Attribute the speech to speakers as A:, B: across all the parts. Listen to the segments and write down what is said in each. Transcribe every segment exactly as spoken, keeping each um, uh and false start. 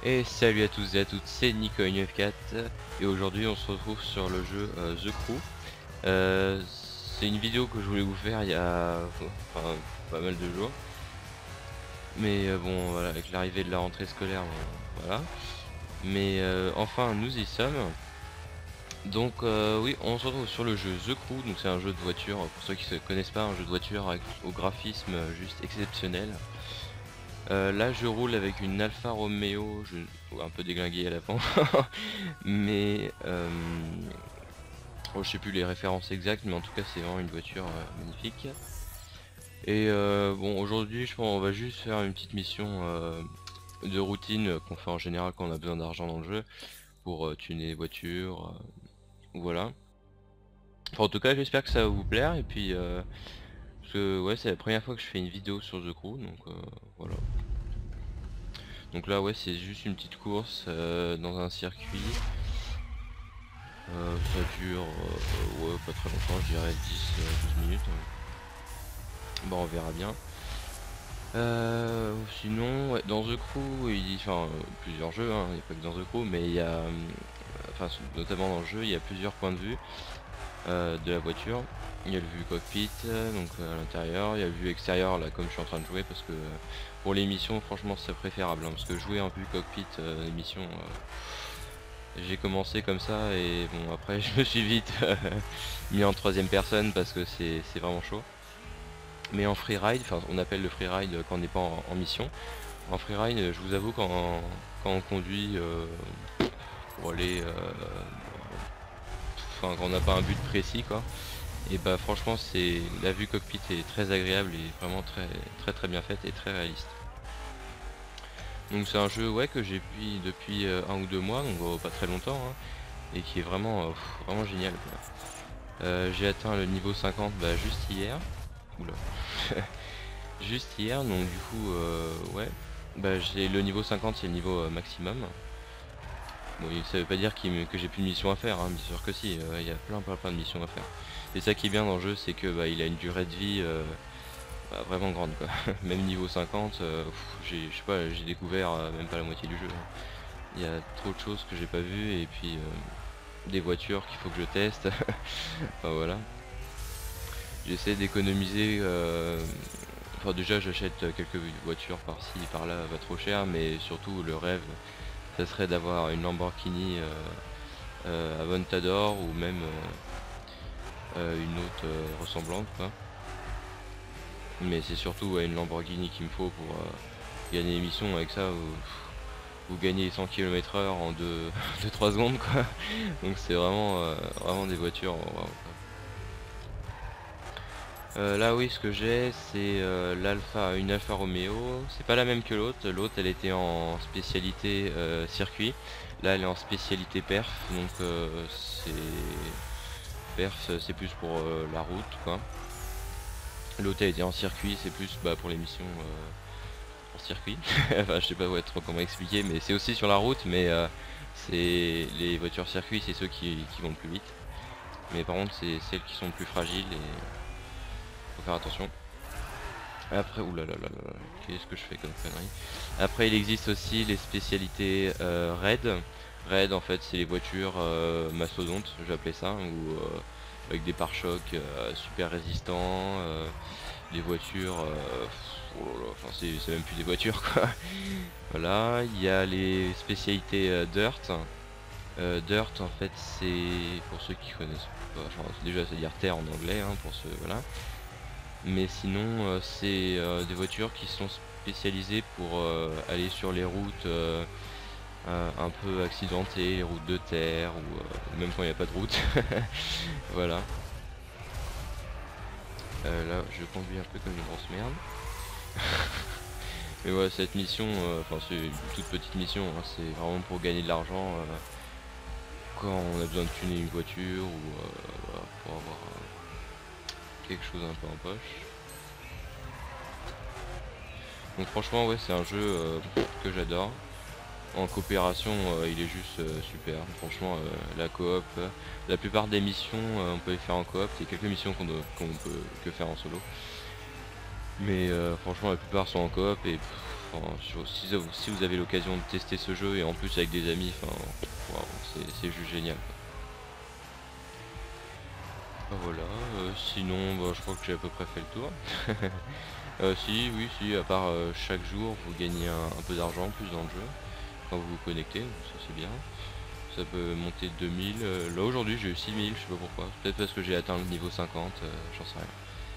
A: Et salut à tous et à toutes, c'est Nico F quatre et aujourd'hui on se retrouve sur le jeu euh, The Crew. Euh, c'est une vidéo que je voulais vous faire il y a enfin, pas mal de jours. Mais euh, bon voilà, avec l'arrivée de la rentrée scolaire, bon, voilà. Mais euh, enfin nous y sommes. Donc euh, oui, on se retrouve sur le jeu The Crew, donc c'est un jeu de voiture, pour ceux qui ne connaissent pas, un jeu de voiture avec, au graphisme juste exceptionnel. Euh, là je roule avec une Alfa Romeo, je... un peu déglinguée à l'avant, mais euh... oh, je sais plus les références exactes, mais en tout cas c'est vraiment une voiture euh, magnifique. Et euh, bon, aujourd'hui je pense on va juste faire une petite mission euh, de routine qu'on fait en général quand on a besoin d'argent dans le jeu pour euh, tuner les voitures, euh, voilà. Enfin, en tout cas j'espère que ça va vous plaire, et puis euh, parce que ouais, c'est la première fois que je fais une vidéo sur The Crew, donc euh, voilà. Donc là ouais, c'est juste une petite course euh, dans un circuit. Euh, ça dure euh, ouais, pas très longtemps, je dirais dix à douze minutes. Bon, on verra bien. Euh, sinon, ouais, dans The Crew, il y a enfin, plusieurs jeux, hein, il n'y a pas que dans The Crew, mais il y a, euh, enfin, notamment dans le jeu, il y a plusieurs points de vue euh, de la voiture. Il y a le vue cockpit, donc euh, à l'intérieur, il y a le vue extérieur, là, comme je suis en train de jouer, parce que euh, pour les missions, franchement, c'est préférable, hein, parce que jouer en vue cockpit, euh, les missions, euh, j'ai commencé comme ça, et bon, après, je me suis vite mis en troisième personne, parce que c'est vraiment chaud. Mais en freeride, enfin on appelle le freeride quand on n'est pas en, en mission. En freeride, je vous avoue, quand, quand on conduit euh, pour aller, euh, enfin quand on n'a pas un but précis, quoi, et bah franchement c'est la vue cockpit est très agréable et vraiment très très très bien faite et très réaliste. Donc c'est un jeu ouais que j'ai pris depuis euh, un ou deux mois, donc oh, pas très longtemps, hein, et qui est vraiment euh, pff, vraiment génial, quoi. Euh, j'ai atteint le niveau cinquante bah, juste hier. Oula. Juste hier, donc du coup euh, ouais, bah j'ai le niveau cinquante, c'est le niveau euh, maximum. Bon, ça veut pas dire qu que j'ai plus de missions à faire, hein, bien sûr que si, il euh, y a plein plein plein de missions à faire. Et ça qui est bien dans le jeu, c'est que bah, il a une durée de vie euh, bah, vraiment grande, quoi. Même niveau cinquante, euh, j'ai je sais pas, j'ai découvert euh, même pas la moitié du jeu. Il y a trop de choses que j'ai pas vues, et puis euh, des voitures qu'il faut que je teste. Enfin voilà. J'essaie d'économiser. Euh, Enfin déjà j'achète quelques voitures par-ci par-là, pas trop cher, mais surtout le rêve ça serait d'avoir une Lamborghini euh, euh, Aventador, ou même euh, euh, une autre euh, ressemblante, quoi. Mais c'est surtout ouais, une Lamborghini qu'il me faut pour euh, gagner l'émission. Avec ça vous, vous gagnez cent kilomètres heure en deux trois secondes, quoi. Donc c'est vraiment euh, vraiment des voitures wow. Euh, là oui, ce que j'ai c'est euh, l'Alpha, une Alfa Romeo. C'est pas la même que l'autre. L'autre elle était en spécialité euh, circuit. Là elle est en spécialité perf. Donc euh, c'est perf, c'est plus pour euh, la route, quoi. L'autre elle était en circuit, c'est plus bah, pour les missions euh, en circuit. Enfin je sais pas ouais, trop comment expliquer, mais c'est aussi sur la route, mais euh, c'est les voitures circuit, c'est ceux qui, qui vont le plus vite. Mais par contre c'est celles qui sont plus fragiles, et faut faire attention. Après, oulala, qu'est-ce que je fais comme connerie. Après, il existe aussi les spécialités euh, raid. Raid, en fait, c'est les voitures euh, mastodontes, j'appelais ça, ou euh, avec des pare-chocs euh, super résistants, euh, des voitures. Euh, oh là là, enfin, c'est même plus des voitures, quoi. Voilà, il y a les spécialités euh, dirt. Euh, dirt, en fait, c'est pour ceux qui connaissent pas, enfin, déjà, c'est dire terre en anglais, hein, pour ceux, voilà. Mais sinon euh, c'est euh, des voitures qui sont spécialisées pour euh, aller sur les routes euh, euh, un peu accidentées, les routes de terre, ou euh, même quand il n'y a pas de route. Voilà. Euh, là je conduis un peu comme une grosse merde. Mais voilà, cette mission, euh, enfin c'est une toute petite mission, hein, c'est vraiment pour gagner de l'argent euh, quand on a besoin de tuner une voiture, ou euh, voilà, pour avoir euh, quelque chose un peu en poche. Donc franchement ouais, c'est un jeu euh, que j'adore. En coopération euh, il est juste euh, super. Franchement euh, la coop, euh, la plupart des missions euh, on peut les faire en coop. Il y a quelques missions qu'on qu'on peut que faire en solo. Mais euh, franchement la plupart sont en coop, et pff, enfin, sur- si, vous- si vous avez l'occasion de tester ce jeu et en plus avec des amis, enfin, waouh, c'est c'est juste génial. Bah, voilà, euh, sinon bah, je crois que j'ai à peu près fait le tour. Euh, si, oui, si, à part euh, chaque jour vous gagnez un, un peu d'argent en plus dans le jeu quand vous vous connectez, donc ça c'est bien. Ça peut monter de deux mille. Euh, là aujourd'hui j'ai eu six mille, je sais pas pourquoi. Peut-être parce que j'ai atteint le niveau cinquante, euh, j'en sais rien.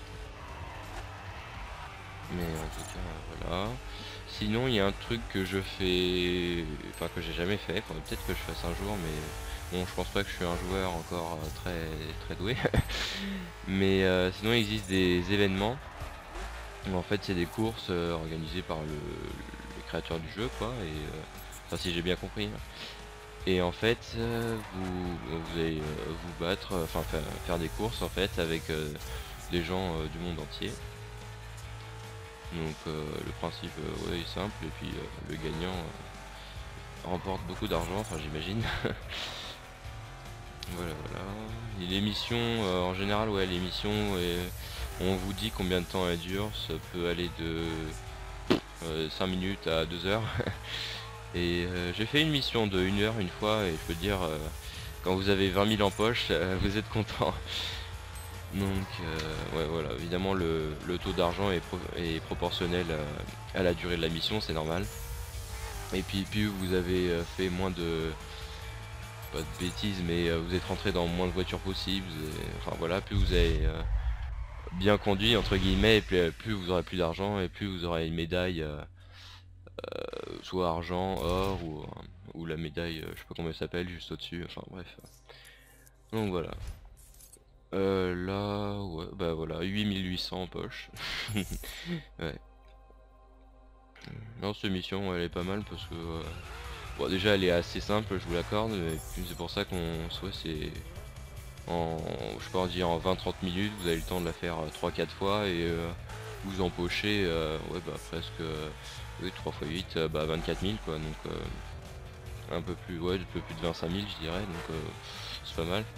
A: Mais en tout cas, euh, voilà. Sinon, il y a un truc que je fais, enfin que j'ai jamais fait. Faudrait peut-être que je fasse un jour, mais bon, je pense pas que je suis un joueur encore euh, très très doué. Mais euh, sinon, il existe des événements. Où, en fait, c'est des courses euh, organisées par le, les créateurs du jeu, quoi. Et euh, enfin, si j'ai bien compris, hein. Et en fait, euh, vous, vous allez euh, vous battre, euh, enfin faire, faire des courses en fait avec euh, des gens euh, du monde entier. Donc euh, le principe euh, ouais, est simple et puis euh, le gagnant euh, remporte beaucoup d'argent, enfin j'imagine. Voilà voilà. Et les missions euh, en général, ouais, les missions euh, on vous dit combien de temps elles durent, ça peut aller de euh, cinq minutes à deux heures. Et euh, j'ai fait une mission de une heure une fois et je peux dire euh, quand vous avez vingt mille en poche, euh, vous êtes content. Donc euh, ouais voilà, évidemment le, le taux d'argent est, pro est proportionnel à, à la durée de la mission, c'est normal. Et puis plus vous avez euh, fait moins de, pas de bêtises, mais euh, vous êtes rentré dans moins de voitures possibles, et, enfin voilà, plus vous avez euh, bien conduit entre guillemets, et plus, plus vous aurez plus d'argent et plus vous aurez une médaille, euh, soit argent, or ou, ou la médaille, euh, je sais pas comment elle s'appelle, juste au-dessus, enfin bref. Donc voilà. Euh, là, ouais, bah voilà, huit mille huit cents en poche. Ouais. Non, cette mission, elle est pas mal parce que, euh, bon, déjà, elle est assez simple, je vous l'accorde, mais puis c'est pour ça qu'on soit c'est en, je sais pas, dire en vingt trente minutes, vous avez le temps de la faire euh, trois quatre fois et euh, vous empochez, euh, ouais, bah presque, euh, oui, trois fois huit, euh, bah vingt-quatre mille quoi, donc euh, un peu plus, ouais, un peu plus de vingt-cinq mille, je dirais, donc euh, c'est pas mal.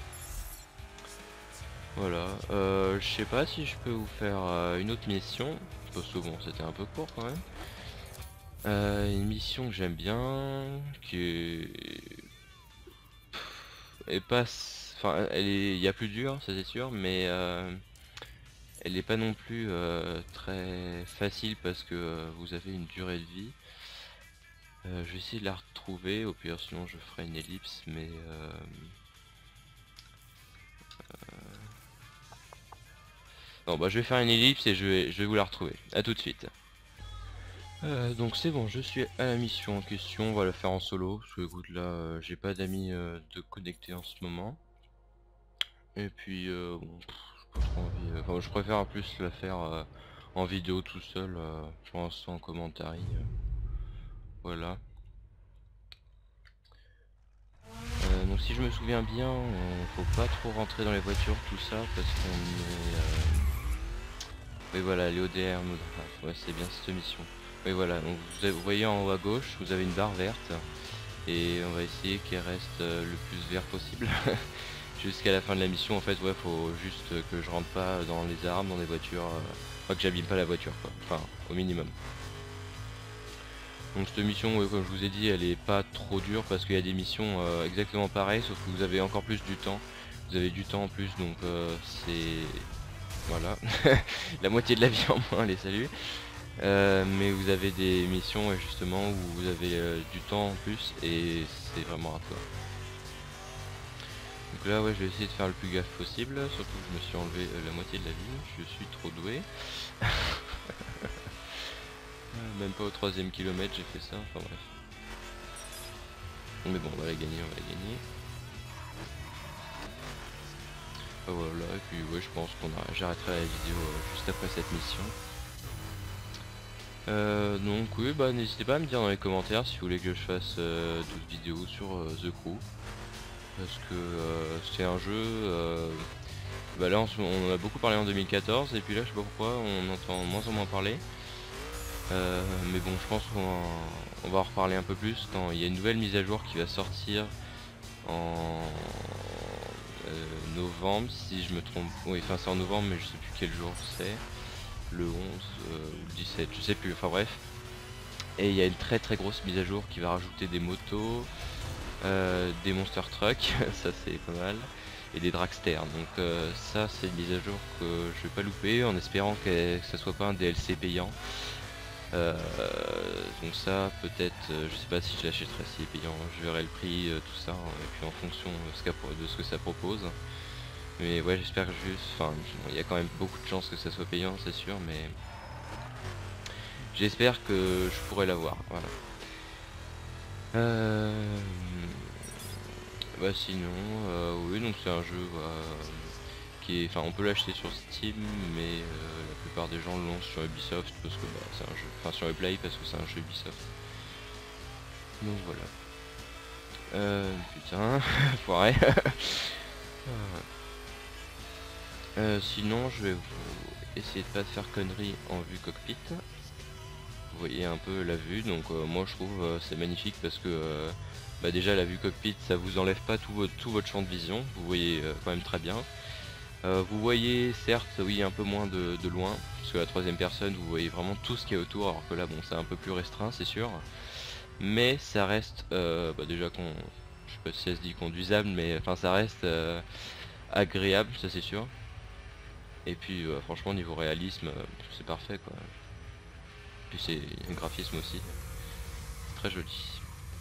A: Voilà, euh, je sais pas si je peux vous faire euh, une autre mission, parce que bon, c'était un peu court quand même. Euh, une mission que j'aime bien, qui est, est pas, s- enfin, elle est, il y a plus dur, ça c'est sûr, mais euh, elle est pas non plus euh, très facile parce que euh, vous avez une durée de vie. Euh, je vais essayer de la retrouver, au pire sinon je ferai une ellipse, mais euh, non, bah je vais faire une ellipse et je vais, je vais vous la retrouver. À tout de suite. Euh, donc c'est bon, je suis à la mission en question, on va la faire en solo, parce que écoute là, euh, j'ai pas d'amis euh, de connecter en ce moment. Et puis euh, bon, pff, j'ai pas trop envie, euh, enfin je préfère en plus la faire euh, en vidéo tout seul, euh, pour l'instant en commentaire. euh, voilà. Euh, donc si je me souviens bien, on, faut pas trop rentrer dans les voitures, tout ça, parce qu'on est... Euh... Oui voilà, les O D R, mode raf, ouais c'est bien cette mission. Oui voilà, donc vous, avez- vous voyez en haut à gauche, vous avez une barre verte. Et on va essayer qu'elle reste euh, le plus vert possible jusqu'à la fin de la mission. En fait, ouais, faut juste que je rentre pas dans les arbres, dans des voitures, euh, enfin que j'abîme pas la voiture quoi, enfin au minimum. Donc cette mission, ouais, comme je vous ai dit, elle est pas trop dure parce qu'il y a des missions euh, exactement pareilles, sauf que vous avez encore plus du temps, vous avez du temps en plus, donc euh, c'est voilà la moitié de la vie en moins, allez salut. Euh, mais vous avez des missions ouais, justement où vous avez euh, du temps en plus et c'est vraiment hardcore. Donc là ouais, je vais essayer de faire le plus gaffe possible, surtout que je me suis enlevé euh, la moitié de la vie, je suis trop doué. Même pas au troisième kilomètre j'ai fait ça, enfin bref. Mais bon, on va la gagner, on va la gagner. Ah, voilà, et puis ouais, je pense qu'on a... j'arrêterai la vidéo euh, juste après cette mission. Euh, donc oui, bah n'hésitez pas à me dire dans les commentaires si vous voulez que je fasse euh, d'autres vidéos sur euh, The Crew. Parce que euh, c'est un jeu... Euh, bah là on, on en a beaucoup parlé en deux mille quatorze et puis là je sais pas pourquoi on entend moins en moins parler. Euh, mais bon je pense qu'on on va en reparler un peu plus quand il y a une nouvelle mise à jour qui va sortir en euh, novembre si je me trompe. Oui enfin c'est en novembre mais je sais plus quel jour c'est. Le onze euh, ou le dix-sept, je sais plus, enfin bref. Et il y a une très très grosse mise à jour qui va rajouter des motos, euh, des monster trucks, ça c'est pas mal, et des dragsters. Donc euh, ça c'est une mise à jour que je vais pas louper, en espérant que, que ça soit pas un D L C payant. Euh, donc ça peut-être, euh, je sais pas si je l'achèterai si est payant, je verrai le prix, euh, tout ça, hein, et puis en fonction de ce, de ce que ça propose. Mais ouais, j'espère juste, enfin il y a quand même beaucoup de chances que ça soit payant, c'est sûr, mais j'espère que je pourrai l'avoir, voilà. Euh... Bah sinon, euh, oui, donc c'est un jeu euh, qui est, enfin on peut l'acheter sur Steam, mais euh, la plupart des gens le lancent sur Ubisoft parce que bah, c'est un jeu, enfin sur Uplay parce que c'est un jeu Ubisoft. Donc voilà. Euh, putain, foiré. euh, sinon, je vais vous essayer de pas faire conneries en vue cockpit. Vous voyez un peu la vue, donc euh, moi je trouve euh, c'est magnifique parce que euh, bah déjà la vue cockpit ça vous enlève pas tout votre, tout votre champ de vision, vous voyez euh, quand même très bien. Euh, vous voyez certes oui un peu moins de, de loin, parce que la troisième personne vous voyez vraiment tout ce qui est autour, alors que là bon c'est un peu plus restreint c'est sûr. Mais ça reste euh, bah, déjà qu'on, je sais pas si ça se dit conduisable, mais enfin ça reste euh, agréable, ça c'est sûr. Et puis euh, franchement niveau réalisme euh, c'est parfait quoi. Puis c'est un graphisme aussi. Très joli.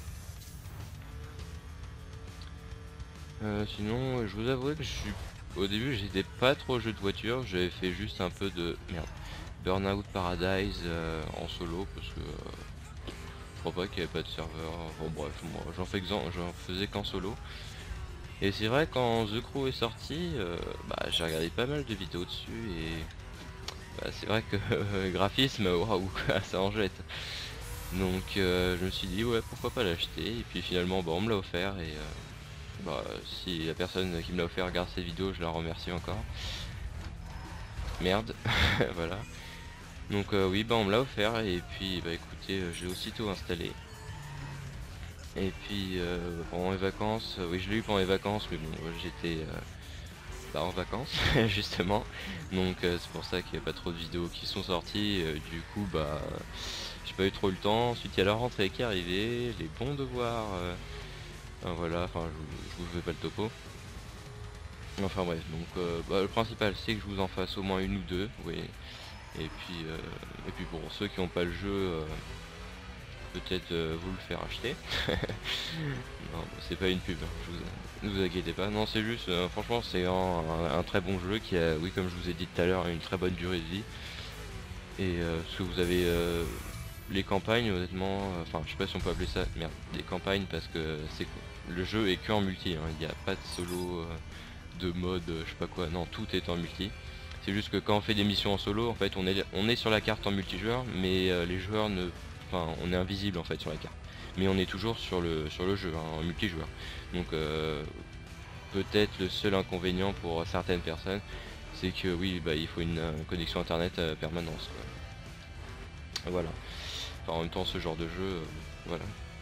A: Euh, sinon, je vous avoue que je suis... Au début, j'étais pas trop jeu de voiture. J'avais fait juste un peu de... Merde. Burnout Paradise euh, en solo. Parce que... Euh, je crois pas qu'il n'y avait pas de serveur. Bon bref, moi j'en fais j'en faisais qu'en solo. Et c'est vrai quand The Crew est sorti, euh, bah, j'ai regardé pas mal de vidéos dessus. Et... Bah, c'est vrai que le graphisme, waouh, ça en jette. Donc euh, je me suis dit ouais pourquoi pas l'acheter. Et puis finalement bah, on me l'a offert et... Euh, Bah si la personne qui me l'a offert regarde cette vidéo, je la remercie encore. Merde, voilà. Donc euh, oui, bah on me l'a offert et puis bah écoutez, euh, j'ai aussitôt installé. Et puis euh, pendant les vacances, euh, oui je l'ai eu pendant les vacances, mais bon euh, j'étais euh, bah, en vacances justement. Donc euh, c'est pour ça qu'il n'y a pas trop de vidéos qui sont sorties. Euh, du coup bah j'ai pas eu trop le temps. Ensuite il y a la rentrée qui est arrivée, les bons devoirs. Euh, enfin, voilà, enfin je, vous- je vous fais pas le topo. Enfin bref, donc euh, bah, le principal c'est que je vous en fasse au moins une ou deux, oui. Et puis euh, et puis pour ceux qui n'ont pas le jeu, euh, peut-être euh, vous le faire acheter. Non, bah, c'est pas une pub, hein, je vous, ne vous inquiétez pas. Non, c'est juste, euh, franchement, c'est un, un- un très bon jeu qui a, oui, comme je vous ai dit tout à l'heure, une très bonne durée de vie. Et euh, parce que vous avez euh, les campagnes, honnêtement, euh, enfin, je sais pas si on peut appeler ça, merde, des campagnes parce que c'est le jeu est que en multi, hein, il n'y a pas de solo. Euh, de mode euh, je sais pas quoi, non tout est en multi. C'est juste que quand on fait des missions en solo en fait on est on est sur la carte en multijoueur mais euh, les joueurs ne, enfin on est invisible en fait sur la carte, mais on est toujours sur le sur le jeu hein, en multijoueur. Donc euh, peut-être le seul inconvénient pour certaines personnes c'est que oui bah il faut une, euh, connexion internet à permanence quoi. Voilà, enfin, en même temps ce genre de jeu euh, voilà.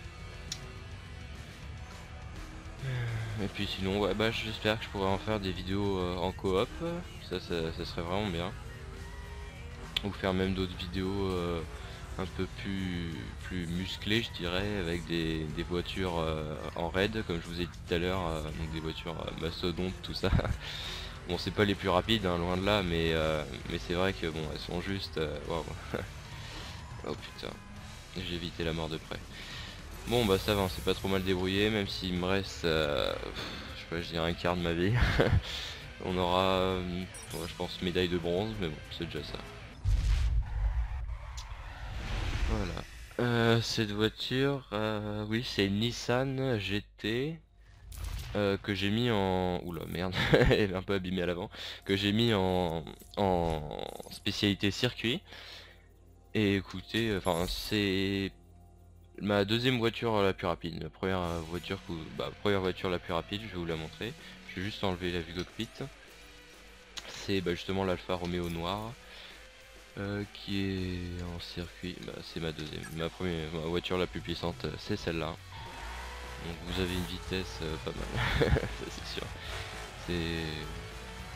A: Et puis sinon ouais bah j'espère que je pourrai en faire des vidéos euh, en coop, ça, ça ça serait vraiment bien. Ou faire même d'autres vidéos euh, un peu plus plus musclées je dirais, avec des, des voitures euh, en raid comme je vous ai dit tout à l'heure, euh, donc des voitures euh, mastodontes tout ça. Bon c'est pas les plus rapides hein, loin de là, mais euh, mais c'est vrai que bon elles sont juste euh, waouh. Oh putain, j'ai évité la mort de près. Bon bah ça va, c'est pas trop mal débrouillé, même s'il me reste euh, pff, je sais pas, je dirais un quart de ma vie. On aura euh, ouais, je pense médaille de bronze, mais bon c'est déjà ça. Voilà. Euh, cette voiture, euh, oui, c'est une Nissan G T euh, que j'ai mis en... Oula, merde, elle est un peu abîmée à l'avant. Que j'ai mis en... en spécialité circuit. Et écoutez, enfin, c'est ma deuxième voiture la plus rapide. La première euh, voiture, que... bah, première voiture la plus rapide, je vais vous la montrer. Je vais juste enlever la vue cockpit. C'est bah, justement l'Alfa Romeo noir. Euh, qui est en circuit, bah, c'est ma deuxième, ma première, ma voiture la plus puissante, c'est celle-là. Donc vous avez une vitesse euh, pas mal, ça c'est sûr. C'est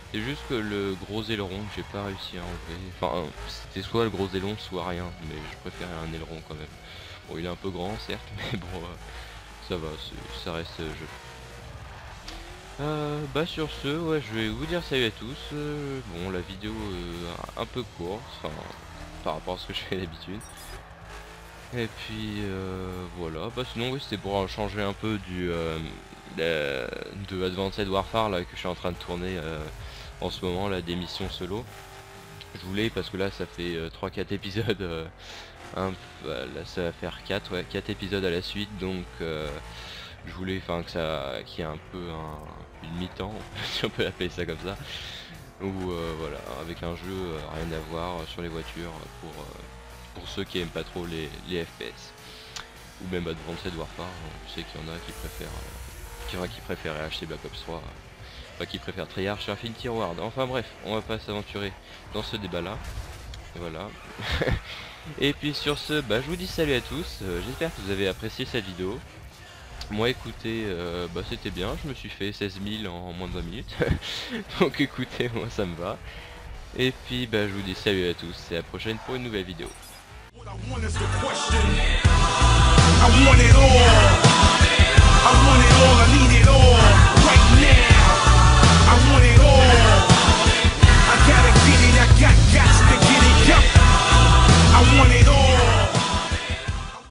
A: C'est juste que le gros aileron que j'ai pas réussi à enlever. Enfin, c'était soit le gros aileron, soit rien. Mais je préférais un aileron quand même. Bon, il est un peu grand, certes, mais bon, euh, ça va, ça reste euh, jeu. Euh, bah sur ce, ouais, je vais vous dire salut à tous. Euh, bon, la vidéo euh, un peu courte, enfin, par rapport à ce que je fais d'habitude. Et puis euh, voilà, bah sinon oui, c'était pour changer un peu du euh, de, de Advanced Warfare là que je suis en train de tourner euh, en ce moment là, des missions solo. Je voulais parce que là ça fait euh, trois quatre épisodes, euh, un, bah, là ça va faire quatre ouais, quatre épisodes à la suite, donc euh, je voulais enfin que ça qu'il y ait un peu un, une mi-temps, si on peut appeler ça comme ça, ou euh, voilà, avec un jeu euh, rien à voir sur les voitures pour euh, pour ceux qui aiment pas trop les, les F P S ou même Advanced Warfare. Je sais qu'il y en a qui préfèrent euh, qu'il y en a qui préféraient acheter Black Ops trois, euh, pas qui préfèrent Treyarch sur Infinity Ward. Enfin bref, on va pas s'aventurer dans ce débat là. Et voilà. Et puis sur ce, bah, je vous dis salut à tous, euh, j'espère que vous avez apprécié cette vidéo. Moi écoutez, euh, bah c'était bien, je me suis fait seize mille en moins de vingt minutes. Donc écoutez, moi ça me va. Et puis bah je vous dis salut à tous et à la prochaine pour une nouvelle vidéo. I want it all.